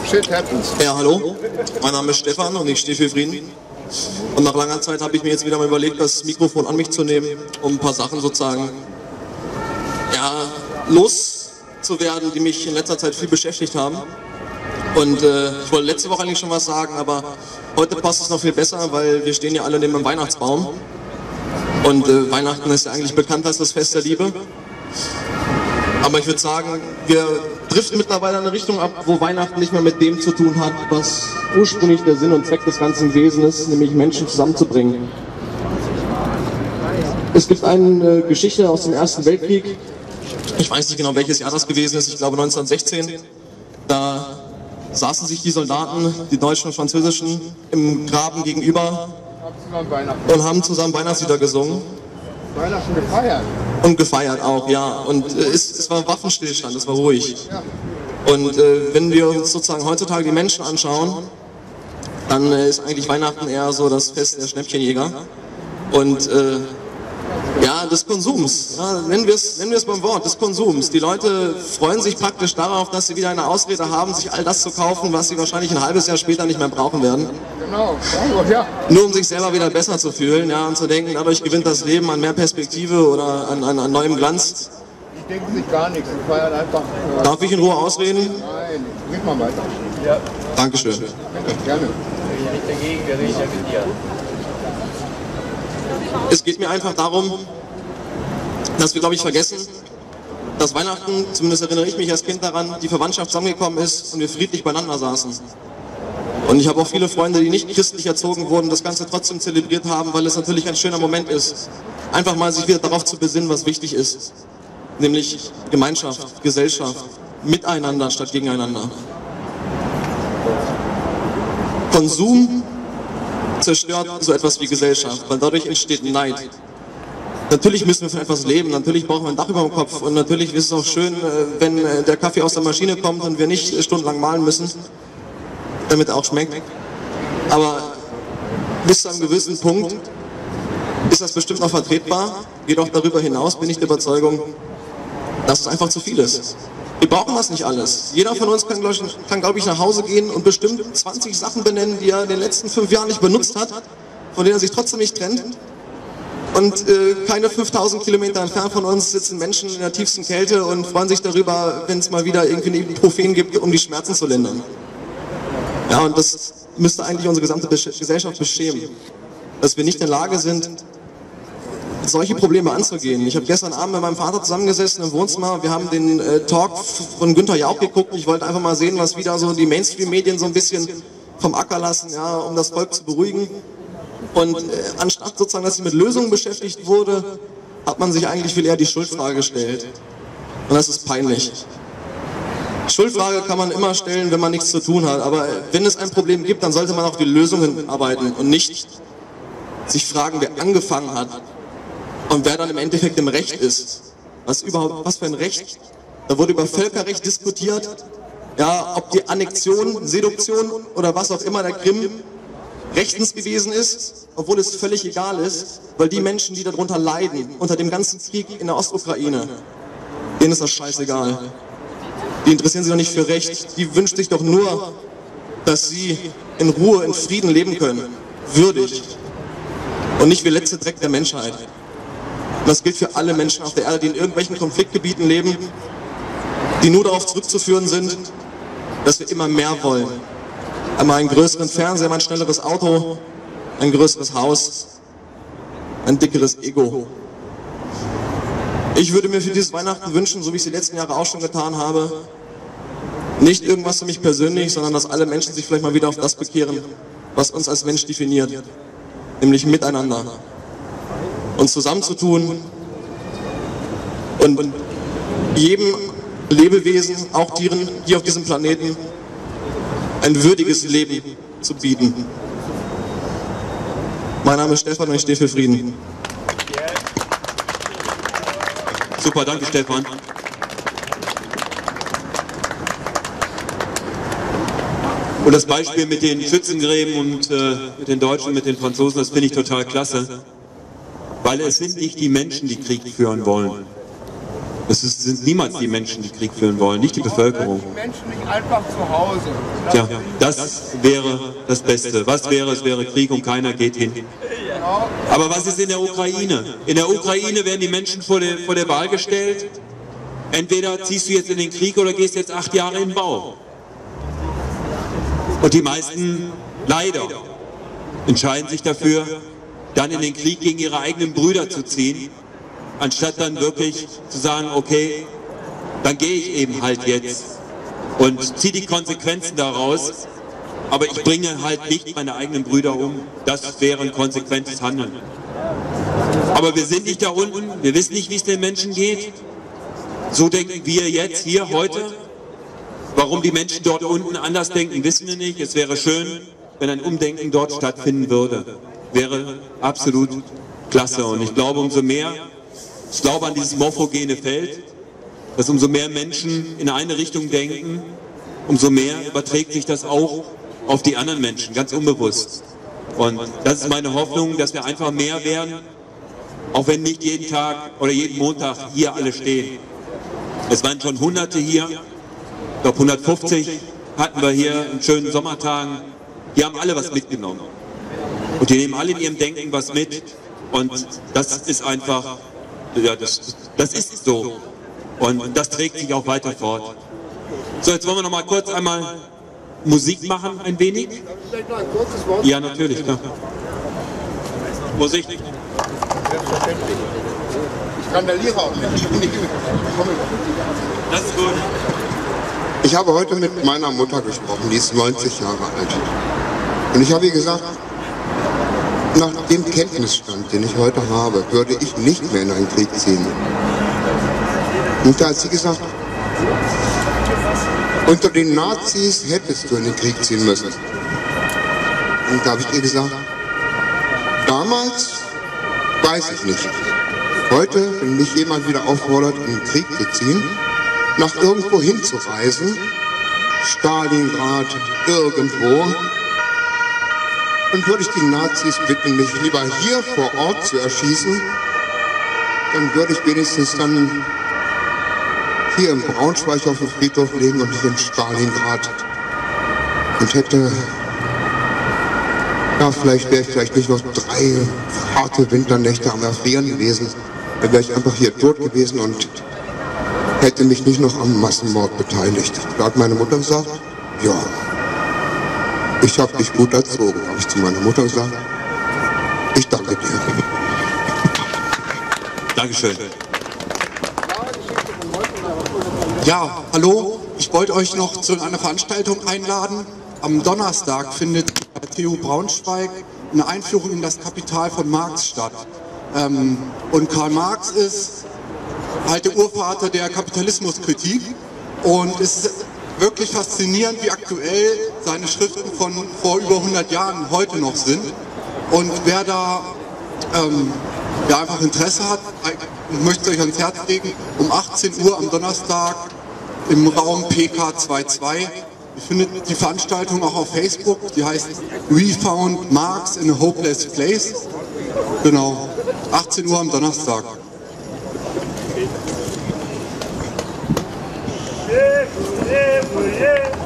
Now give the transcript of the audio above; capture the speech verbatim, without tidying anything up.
Shit happens. Ja, hallo, mein Name ist Stefan und ich stehe für Frieden. Und nach langer Zeit habe ich mir jetzt wieder mal überlegt, das Mikrofon an mich zu nehmen, um ein paar Sachen sozusagen ja, loszuwerden, die mich in letzter Zeit viel beschäftigt haben. Und äh, ich wollte letzte Woche eigentlich schon was sagen, aber heute passt es noch viel besser, weil wir stehen ja alle neben dem Weihnachtsbaum. Und äh, Weihnachten ist ja eigentlich bekannt als das Fest der Liebe. Aber ich würde sagen, wir driften mittlerweile in eine Richtung ab, wo Weihnachten nicht mehr mit dem zu tun hat, was ursprünglich der Sinn und Zweck des ganzen Wesens ist, nämlich Menschen zusammenzubringen. Es gibt eine Geschichte aus dem Ersten Weltkrieg, ich weiß nicht genau welches Jahr das gewesen ist, ich glaube neunzehnhundertsechzehn, da saßen sich die Soldaten, die deutschen und französischen, im Graben gegenüber und haben zusammen Weihnachtslieder gesungen. Weihnachten gefeiert. Und gefeiert auch, ja. Und äh, es, es war Waffenstillstand, es war ruhig. Und äh, wenn wir uns sozusagen heutzutage die Menschen anschauen, dann äh, ist eigentlich Weihnachten eher so das Fest der Schnäppchenjäger. Und äh, ja, des Konsums. Ja, nennen wir es nennen wir es beim Wort, des Konsums. Die Leute freuen sich praktisch darauf, dass sie wieder eine Ausrede haben, sich all das zu kaufen, was sie wahrscheinlich ein halbes Jahr später nicht mehr brauchen werden. Genau, ja. Nur um sich selber wieder besser zu fühlen, ja, und zu denken, dadurch gewinnt das Leben an mehr Perspektive oder an, an, an neuem Glanz. Die denken sich gar nichts, die feiern einfach. Äh Darf ich in Ruhe ausreden? Nein, red mal weiter. Ja. Dankeschön. Bitte, gerne. Nicht dagegen, der rede ich ja mit dir. Es geht mir einfach darum, dass wir, glaube ich, vergessen, dass Weihnachten, zumindest erinnere ich mich als Kind daran, die Verwandtschaft zusammengekommen ist und wir friedlich beieinander saßen. Und ich habe auch viele Freunde, die nicht christlich erzogen wurden, das Ganze trotzdem zelebriert haben, weil es natürlich ein schöner Moment ist, einfach mal sich wieder darauf zu besinnen, was wichtig ist. Nämlich Gemeinschaft, Gesellschaft, miteinander statt gegeneinander. Konsum zerstört so etwas wie Gesellschaft, weil dadurch entsteht Neid. Natürlich müssen wir von etwas leben, natürlich brauchen wir ein Dach über dem Kopf und natürlich ist es auch schön, wenn der Kaffee aus der Maschine kommt und wir nicht stundenlang mahlen müssen, damit er auch schmeckt. Aber bis zu einem gewissen Punkt ist das bestimmt noch vertretbar, jedoch darüber hinaus bin ich der Überzeugung, dass es einfach zu viel ist. Wir brauchen das nicht alles. Jeder von uns kann, glaube ich, kann, glaub ich, nach Hause gehen und bestimmt zwanzig Sachen benennen, die er in den letzten fünf Jahren nicht benutzt hat, von denen er sich trotzdem nicht trennt. Und äh, keine fünftausend Kilometer entfernt von uns sitzen Menschen in der tiefsten Kälte und freuen sich darüber, wenn es mal wieder irgendwie ein Ibuprofen gibt, um die Schmerzen zu lindern. Ja, und das müsste eigentlich unsere gesamte Gesellschaft beschämen, dass wir nicht in der Lage sind, solche Probleme anzugehen. Ich habe gestern Abend mit meinem Vater zusammengesessen im Wohnzimmer, wir haben den äh, Talk von Günther Jauch geguckt. Ich wollte einfach mal sehen, was wieder so die Mainstream-Medien so ein bisschen vom Acker lassen, ja, um das Volk zu beruhigen. Und äh, anstatt sozusagen, dass sie mit Lösungen beschäftigt wurde, hat man sich eigentlich viel eher die Schuldfrage gestellt. Und das ist peinlich. Schuldfrage kann man immer stellen, wenn man nichts zu tun hat, aber wenn es ein Problem gibt, dann sollte man auch die Lösungen arbeiten und nicht sich fragen, wer angefangen hat. Und wer dann im Endeffekt im Recht ist. Was überhaupt, was für ein Recht? Da wurde über Völkerrecht diskutiert, ja, ob die Annexion, Seduktion oder was auch immer der Krim rechtens gewesen ist, obwohl es völlig egal ist, weil die Menschen, die darunter leiden, unter dem ganzen Krieg in der Ostukraine, denen ist das scheißegal. Die interessieren sich doch nicht für Recht, die wünschen sich doch nur, dass sie in Ruhe, in Frieden leben können, würdig und nicht wie letzte Dreck der Menschheit. Und das gilt für alle Menschen auf der Erde, die in irgendwelchen Konfliktgebieten leben, die nur darauf zurückzuführen sind, dass wir immer mehr wollen. Einmal einen größeren Fernseher, ein schnelleres Auto, ein größeres Haus, ein dickeres Ego. Ich würde mir für dieses Weihnachten wünschen, so wie ich es die letzten Jahre auch schon getan habe, nicht irgendwas für mich persönlich, sondern dass alle Menschen sich vielleicht mal wieder auf das bekehren, was uns als Mensch definiert, nämlich miteinander. Uns zusammenzutun und jedem Lebewesen, auch Tieren hier auf diesem Planeten, ein würdiges Leben zu bieten. Mein Name ist Stefan und ich stehe für Frieden. Super, danke Stefan. Und das Beispiel mit den Schützengräben und äh, mit den Deutschen, mit den Franzosen, das finde ich total klasse. Weil es sind nicht die Menschen, die Krieg führen wollen. Es ist, sind niemals die Menschen, die Krieg führen wollen, nicht die Bevölkerung. Die Menschen nicht einfach zu Hause. Tja, das wäre das Beste. Was wäre, es wäre Krieg und keiner geht hin. Aber was ist in der Ukraine? In der Ukraine werden die Menschen vor der, vor der Wahl gestellt. Entweder ziehst du jetzt in den Krieg oder gehst jetzt acht Jahre in den Bau. Und die meisten, leider, entscheiden sich dafür, dann in den Krieg gegen ihre eigenen Brüder zu ziehen, anstatt dann wirklich zu sagen, okay, dann gehe ich eben halt jetzt und ziehe die Konsequenzen daraus, aber ich bringe halt nicht meine eigenen Brüder um. Das wäre ein konsequentes Handeln. Aber wir sind nicht da unten, wir wissen nicht, wie es den Menschen geht. So denken wir jetzt, hier, heute. Warum die Menschen dort unten anders denken, wissen wir nicht. Es wäre schön, wenn ein Umdenken dort stattfinden würde. Wäre absolut klasse. Und ich glaube, umso mehr, ich glaube an dieses morphogene Feld, dass umso mehr Menschen in eine Richtung denken, umso mehr überträgt sich das auch auf die anderen Menschen, ganz unbewusst. Und das ist meine Hoffnung, dass wir einfach mehr werden, auch wenn nicht jeden Tag oder jeden Montag hier alle stehen. Es waren schon Hunderte hier, ich glaube hundertfünfzig hatten wir hier in schönen Sommertagen. Die haben alle was mitgenommen. Und die nehmen alle in ihrem Denken was mit. Und das ist einfach, ja, das, das ist so. Und das trägt sich auch weiter fort. So, jetzt wollen wir noch mal kurz einmal Musik machen, ein wenig. Vielleicht noch ein kurzes Wort. Ja, natürlich, klar. Musik. Selbstverständlich. Ich randaliere auch nicht. Ich bin nicht Das ist gut. Ich habe heute mit meiner Mutter gesprochen, die ist neunzig Jahre alt. Und ich habe ihr gesagt, nach dem Kenntnisstand, den ich heute habe, würde ich nicht mehr in einen Krieg ziehen. Und da hat sie gesagt, unter den Nazis hättest du in den Krieg ziehen müssen. Und da habe ich ihr gesagt, damals weiß ich nicht. Heute, wenn mich jemand wieder auffordert, in den Krieg zu ziehen, nach irgendwo hinzureisen, Stalingrad, irgendwo, dann würde ich die Nazis bitten, mich lieber hier vor Ort zu erschießen, dann würde ich wenigstens dann hier im Braunschweig auf dem Friedhof legen und nicht in Stalingrad. Und hätte, ja, vielleicht wäre ich vielleicht nicht noch drei harte Winternächte am Erfrieren gewesen, dann wäre ich einfach hier tot gewesen und hätte mich nicht noch am Massenmord beteiligt. Da hat meine Mutter gesagt, ja, ich habe dich gut erzogen, habe ich zu meiner Mutter gesagt. Ich danke dir. Dankeschön. Ja, hallo, ich wollte euch noch zu einer Veranstaltung einladen. Am Donnerstag findet bei der T U Braunschweig eine Einführung in das Kapital von Marx statt. Ähm, und Karl Marx ist halt der Urvater der Kapitalismuskritik und es ist wirklich faszinierend, wie aktuell seine Schriften von vor über hundert Jahren heute noch sind. Und wer da ähm, ja, einfach Interesse hat, ich möchte es euch ans Herz legen, um achtzehn Uhr am Donnerstag im Raum P K zweiundzwanzig. Ihr findet die Veranstaltung auch auf Facebook, die heißt We Found Marx in a Hopeless Place. Genau, achtzehn Uhr am Donnerstag. Yeah, yeah, yeah.